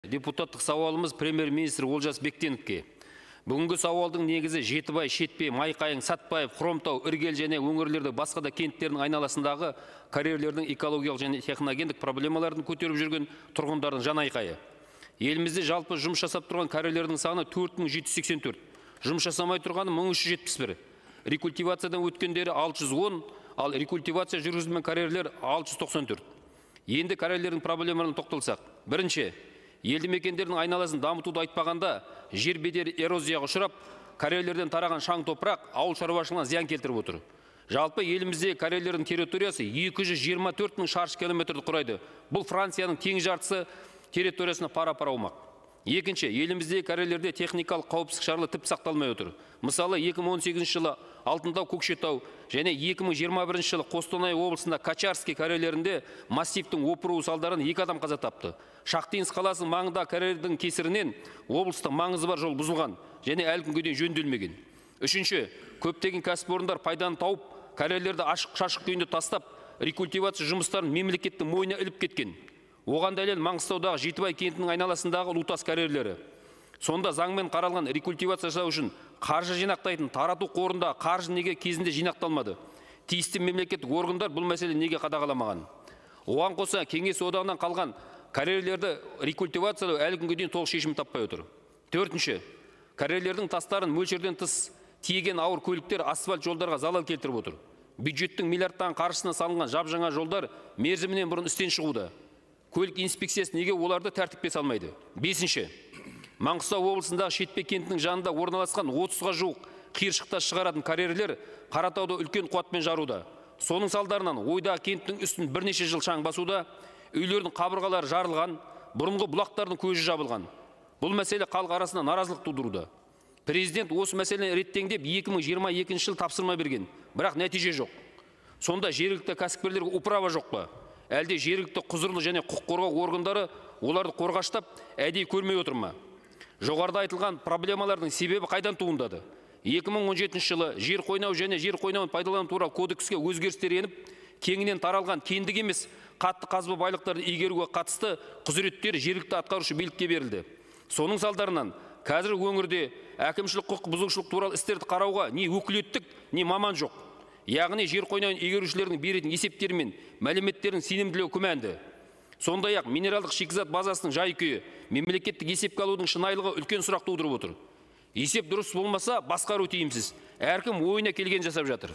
депутаттық сауалымыз премьер-министр Олжас Бектеновке. Бүгінгі сауалдың негізі Жетібай, Шетпе, Майқайың, Сатпаев, Хромтау, Іргел және өңірлерді басқа да кенттердің айналасындағы карьерлердің экологиялық және техногендік проблемаларын көтеріп жүрген тұрғындардың жан айқайы. Елімізде жалпы жұмыс жасап тұрған карьерлердің саны 4784. Жұмыс жасамай тұрғаны 1371. Рекультивациядан өткендері 610, ал рекультивация жүргізілген карьерлер 694. Енді карьерлердің проблемаларын тоқталсақ. Бірінші, елді мекендердің айналасын дамытуды айтпағанда, жер бедері эрозияға ұшырап, карьерлерден тараған шаң топырақ ауыл шаруашылығына зиян келтіріп отыр. Жалпы елімізде карьерлердің территориясы 224 мың шаршы километрді құрайды. Бұл Францияның тең жартысы территориясына пара-пара аумақ. Екінші, елімізде карьерлерде техникалық қауіпсіздік шаралары тіпті сақталмай отыр. Мысалы, 2018 жылы Алтындау, Көкшетау және 2021 жылы Қостанай облысында Качарский карьерлерінде массивтің опыруы салдарынан 2 адам қаза тапты. Шахтинск қаласының маңында карьердің кесірінен облыстық маңызы бар жол бұзылған және әлі күнге дейін жөнделмеген. Үшінші, көптеген кәсіпорындар пайданы тауып, карьерлерді ашық-шашық күйінде тастап, рекультивация жұмыстарын мемлекеттің мойнына іліп кеткен. Оған дәлел Маңғыстаудағы Жетібай кентінің айналасындағы Лутас карьерлері. Сонда заңмен қаралған рекультивация жасау үшін қаржы жинақтайтын тарату қорында қаржы неге кезінде жинақталмады? Тиісті мемлекеттік органдар бұл мәселе неге қадағаламаған? Оған қоса Кеңес одағынан қалған карьерлерді рекультивациялау әлі күнге дейін толық шешім таппай отыр. Төртінші, карьерлердің тастарын мөлшерден тыс тиеген ауыр көліктер асфальт жолдарға залал келтіріп отыр. Бюджеттің миллиардтан қаржысына салынған жап-жаңа жолдар мерзімінен бұрын істен шығуда. Көлік инспекциясы неге оларды тәртіпке салмайды? Бесінші, Маңғыстау облысындағы Шетпе кентінің жанында орналасқан 30-ға жуық қиыршықтас шығаратын карьерлер Қаратауда үлкен қуатпен жаруда. Соның салдарынан ойдағы кенттің үстін бірнеше жыл шаң басуда, үйлердің қабырғалары жарылған, бұрынғы бұлақтардың көзі жабылған. Бұл мәселе халық арасында наразылық тудыруда. Президент осы мәселені реттеңдеп 2022 жыл тапсырма берген, бірақ нәтиже жоқ. Сонда жергілікті кәсіпкерлерге управа жоқ па? Әлде жергілікті құзырлы және құқық қорғау органдары оларды қорғаштап, әдейі көрмей отыр ма? Жоғарыда айтылған проблемалардың себебі қайдан туындады? 2017 жылы жер қойнау және жер қойнауын пайдалану туралы кодекске өзгерістер еніп, кеңінен таралған кендік емес қатты қазба байлықтарды игеруге қатысты құзыреттері жергілікті атқарушы билікке берілді. Соның салдарынан қазір өңірде әкімшілік құқық бұзушылық туралы істерді қарауға не өкілеттік, не маман жоқ. Яғни жер қойнауын игерушілердің беретін есептері мен мәліметтердің сенімділігі күмәнді. Сондай-ақ минералдық шикізат базасының жай-күйі, мемлекеттік есепке алудың шынайылығы үлкен сұрақ тудырып отыр. Есеп дұрыс болмаса, басқару тиімсіз. Әркім ойына келген жасап жатыр.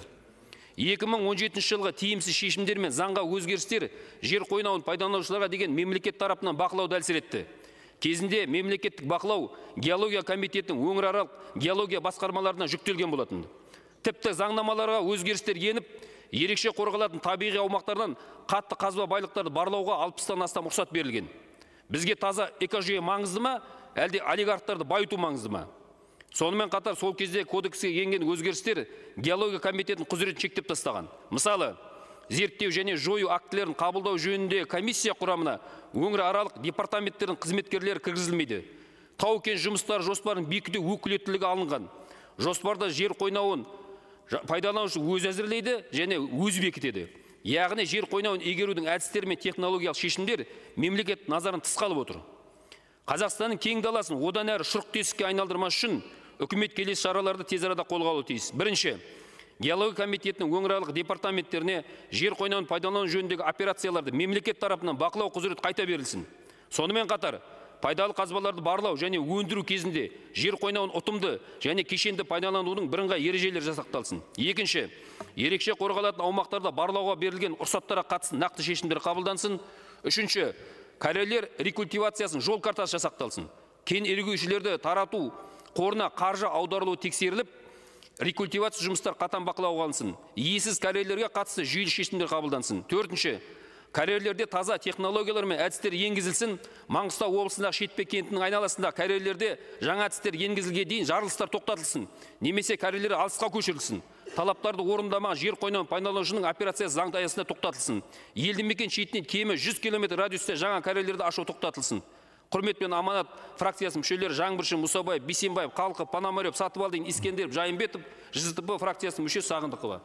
2017 жылғы тиімсіз шешімдер мен заңға өзгерістер жер қойнауын пайдаланушыларға деген мемлекет тарапынан бақылауды әлсіретті. Кезінде мемлекеттік бақылау геология комитетінің өңіраралық геология басқармаларына жүктелген болатын. Тіпті заңнамаларға өзгерістер еніп, ерекше қорғалатын табиғи аумақтардан қатты қазба байлықтарды барлауға 60-тан астам рұқсат берілген. Бізге таза экожүйе маңызды ма, әлде олигархтарды байыту маңызды ма? Сонымен қатар сол кезде кодекске енген өзгерістер геология комитетінің құзыретін шектеп тастаған. Мысалы, зерттеу және жою актілерін қабылдау жөнінде комиссия құрамына өңіраралық департаменттердің қызметкерлері кіргізілмейді. Тау-кен жұмыстары жоспарын бекіту өкілеттілігі алынған. Жоспарда жер қойнауын пайдаланушы өз әзірлейді және өз бекітеді. Яғни жер қойнауын игерудің әдістері мен технологиялық шешімдер мемлекет назарын тыс қалып отыр. Қазақстанның кең даласын одан әрі шұрық тесікке айналдырмас үшін үкімет келесі шараларды тез арада қолға алуы тиіс. Бірінші, геология комитетінің өңіраралық департаменттеріне жер қойнауын пайдалану жөніндегі операцияларды мемлекет тарапынан бақылау құзыреті қайта берілсін. Сонымен қатар, пайдалы қазбаларды барлау және өндіру кезінде жер қойнауын ұтымды және кешенді пайдаланудың бірыңғай ережелері жасақталсын. Екінші, ерекше қорғалатын аумақтарда барлауға берілген рұқсаттарға қатысты нақты шешімдер қабылдансын. Үшінші, карьерлер рекультивациясын жол картасы жасақталсын. Кен игерушілерді тарату қорына қаржы аударылуы тексеріліп, рекультивация жұмыстар қатаң бақылауға алынсын. Иесіз карьерлерге қатысты жүйелі шешімдер қабылдансын. Төртінші, карьерлерде таза технологиялар мен әдістер енгізілсін. Маңғыстау облысындағы Шетпе кентінің айналасында карьерлерде жаңа әдістер енгізілге дейін жарылыстар тоқтатылсын. Немесе карьерлер алысқа көшірілсін. Талаптарды орындамаған жер қойнауын пайдаланушының операциясы заңды аясында тоқтатылсын. Елді мекен шетінен кемі 100 км радиуста жаңа карьерлерді ашу тоқтатылсын. Құрметпен аманат фракциясы мүшелері Жаңбыршин, Мұсабаев, Бейсенбаев, Қалқы, Пономарев, Сатыбалдин, Искендеров, Жайымбетов, ЖЗТБ фракциясының мүшесі Сағындықова.